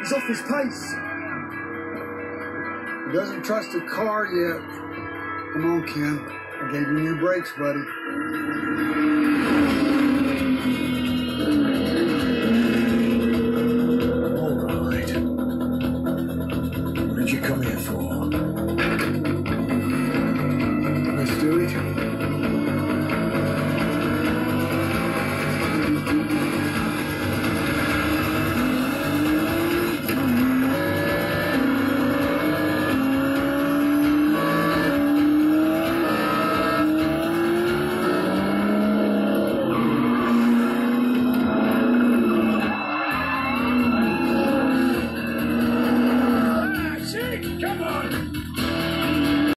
He's off his pace. He doesn't trust the car yet. Come on, Ken. I gave you new brakes, buddy. All right. What did you come here for? Let's do it. Come on!